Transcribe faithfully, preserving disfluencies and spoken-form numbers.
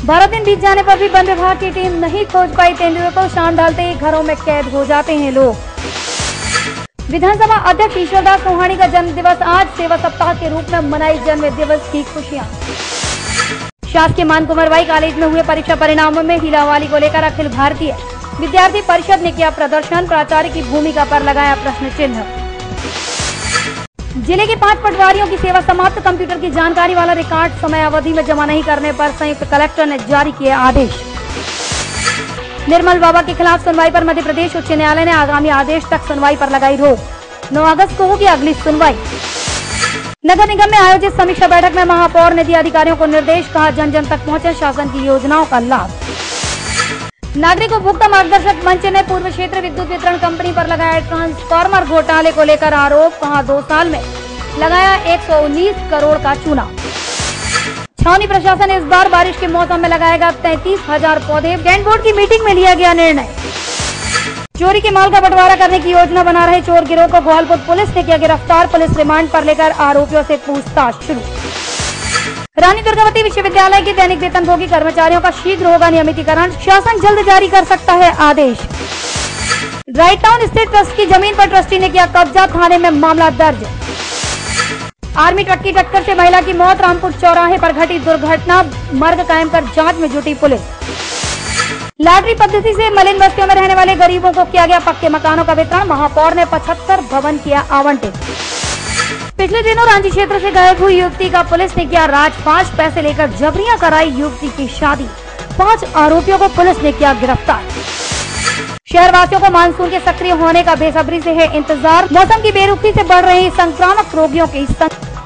बारह दिन बीत जाने पर भी वन विभाग की टीम नहीं खोज पाई तेंदुए को। शाम ढलते ही घरों में कैद हो जाते हैं लोग। विधानसभा अध्यक्ष ईश्वरदास चौहानी का जन्म दिवस आज सेवा सप्ताह के रूप में मनाई जन्म दिवस की खुशियां। शासकीय मान कुंवर बाई कॉलेज में हुए परीक्षा परिणामों में हीलावाली को लेकर अखिल भारतीय विद्यार्थी परिषद ने किया प्रदर्शन। प्राचार्य की भूमिका पर लगाया प्रश्न चिन्ह। जिले के पांच पटवारियों की सेवा समाप्त। कंप्यूटर की जानकारी वाला रिकॉर्ड समय अवधि में जमा नहीं करने पर संयुक्त कलेक्टर ने जारी किए आदेश। निर्मल बाबा के खिलाफ सुनवाई पर मध्य प्रदेश उच्च न्यायालय ने आगामी आदेश तक सुनवाई पर लगाई रोक। नौ अगस्त को होगी अगली सुनवाई। नगर निगम में आयोजित समीक्षा बैठक में महापौर ने दिया अधिकारियों को निर्देश, कहा जन जन तक पहुंचे शासन की योजनाओं का लाभ। नागरिक उपभोक्ता मार्गदर्शक मंच ने पूर्व क्षेत्र विद्युत वितरण कंपनी पर लगाया ट्रांसफार्मर घोटाले को लेकर आरोप, कहा दो साल में लगाया एक सौ उन्नीस करोड़ का चूना। छावनी प्रशासन इस बार बारिश के मौसम में लगाएगा तैंतीस हजार पौधे। कैंट बोर्ड की मीटिंग में लिया गया निर्णय। चोरी के माल का बंटवारा करने की योजना बना रहे चोर गिरोह को ग्वालपुर पुलिस ने किया गिरफ्तार। पुलिस रिमांड पर लेकर आरोपियों से पूछताछ शुरू। रानी दुर्गावती विश्वविद्यालय के दैनिक वेतनभोगी कर्मचारियों का शीघ्र होगा नियमितीकरण। शासन जल्द जारी कर सकता है आदेश। राइट टाउन स्थित ट्रस्ट की जमीन पर ट्रस्टी ने किया कब्जा, थाने में मामला दर्ज। आर्मी ट्रक की टक्कर से महिला की मौत। रामपुर चौराहे पर घटी दुर्घटना, मर्ग कायम कर जांच में जुटी पुलिस। लॉटरी पद्धति से मलिन बस्तियों में रहने वाले गरीबों को किया गया पक्के मकानों का वितरण। महापौर ने पचहत्तर भवन किया आवंटित। पिछले दिनों रांची क्षेत्र से गायब हुई युवती का पुलिस ने किया राजपाश, पैसे लेकर जबरियां कराई युवती की शादी। पांच आरोपियों को पुलिस ने किया गिरफ्तार। शहर वासियों को मानसून के सक्रिय होने का बेसब्री से है इंतजार। मौसम की बेरुखी से बढ़ रही संक्रामक रोगियों की संख्या।